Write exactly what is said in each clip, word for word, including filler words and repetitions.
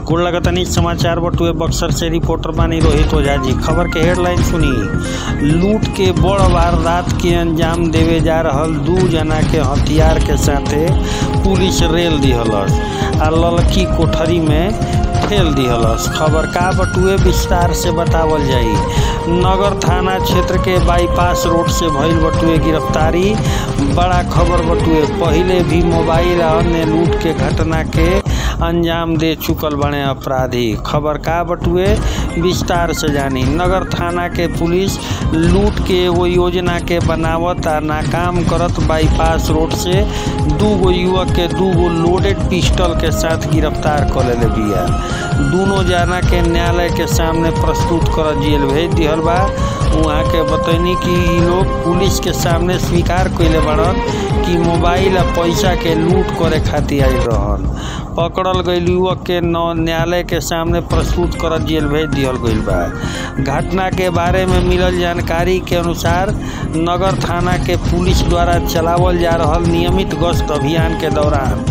कुल लगतनी समाचार बटुए बक्सर से रिपोर्टर बानी रोहित ओझा जी। खबर के हेडलाइन सुनी। लूट के बड़ वारदात के अंजाम देवे जा रहल दू जना के हथियार के साथे पुलिस रेल दिहलस आ ललकी कोठरी में ठेल दिहलस। खबर का बटुए विस्तार से बतावल जाई। नगर थाना क्षेत्र के बाईपास रोड से भइल बटुए गिरफ्तारी। बड़ा खबर बटुए। पहिले भी मोबाइल और अन्य लूट के घटना के अंजाम दे चुकल बने अपराधी। खबर का बटुए विस्तार से जानी। नगर थाना के पुलिस लूट के एगो योजना के बनावत आ नाकाम करत बाईपास रोड से दू गो युवक के दू गो लोडेड पिस्टल के साथ गिरफ्तार कर लेले बिया। दोनों जना के न्यायालय के सामने प्रस्तुत कर जेल भेज दिहल बा। वहाँ के बतैनी कि इ लोग पुलिस के सामने स्वीकार कइले बाड़न कि मोबाइल आ पैसा के लूट करे खातिर आइल रहन। पकड़ल गइल युवक के न्यायालय के सामने प्रस्तुत कर जेल भेज दिहल गइल बा। घटना के बारे में मिलल जानकारी के अनुसार नगर थाना के पुलिस द्वारा चलावल जा रहल नियमित गश्त अभियान के दौरान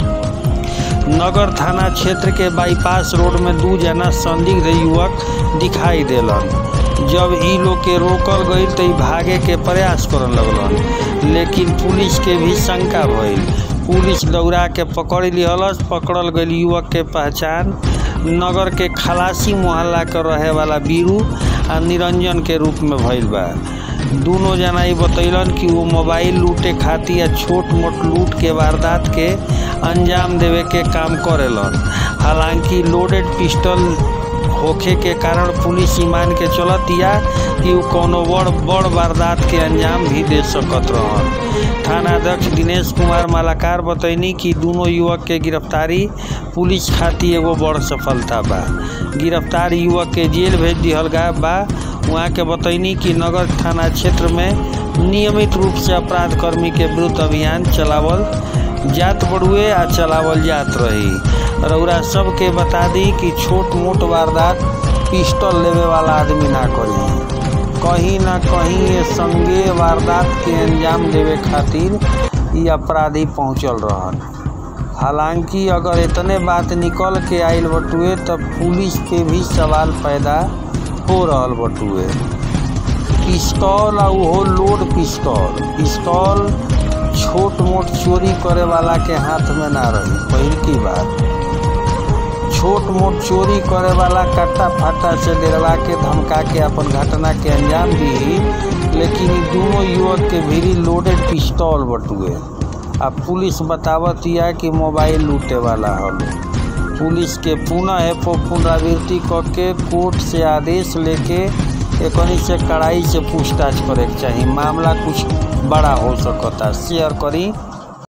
नगर थाना क्षेत्र के बाईपास रोड में दू जना संदिग्ध युवक दिखाई देलन। जब इ लोग के रोकल गई तो भागे के प्रयास करन लगलन, लेकिन पुलिस के भी शंका भइल। पुलिस दौड़ा के पकड़ लिहलस। पकड़ल गई युवक के पहचान नगर के खलासी मोहल्ला के रहे वाला बीरू आ निरंजन के रूप में भइल बा। दोनों जना ये बतैलन कि वो मोबाइल लूटे खातिर या छोट मोट लूट के वारदात के अंजाम देवे के काम करेलन। हालांकि लोडेड पिस्टल होखे के कारण पुलिस ईमान के चलतिया कि वो कोनो बड़ बड़ वारदात के अंजाम भी दे सकत रहन। थानाध्यक्ष दिनेश कुमार मालाकार बतैनी कि दोनों युवक के गिरफ्तारी पुलिस खातिर एगो बड़ सफलता बा। गिरफ्तार युवक के जेल भेज दिहल गया बा। वहाँ के बतैनी कि नगर थाना क्षेत्र में नियमित रूप से अपराध कर्मी के विरुद्ध अभियान चलावल जात बड़ुए आ चलावल जात रही। रउरा सबके बता दी कि छोट मोट वारदात पिस्टल लेवे वाला आदमी ना करी। कहीं ना कहीं ये संगे वारदात के अंजाम देवे खातिर ये अपराधी पहुँचल रहन। हालांकि अगर इतने बात निकल के आइल बटुए तब पुलिस पे भी सवाल पैदा हो रहल बटुए। पिस्तौल आ वो लोड पिस्तौल पिस्तौल छोट मोट चोरी करे वाला के हाथ में ना रही। पहिल की बात, छोट मोट चोरी करे वाला कट्टा फाटा से डरवा के धमका के अपन घटना के अंजाम दी, लेकिन दोनों युवक के भीरी लोडेड पिस्तौल बटुए। अब पुलिस बतावत या कि मोबाइल लूटे वाला हल। पुलिस के पुनः पुनरावृत्ति करके कोर्ट से आदेश लेके एकनी से कड़ाई से पूछताछ करे के चाहिए। मामला कुछ बड़ा हो सकता। शेयर करी।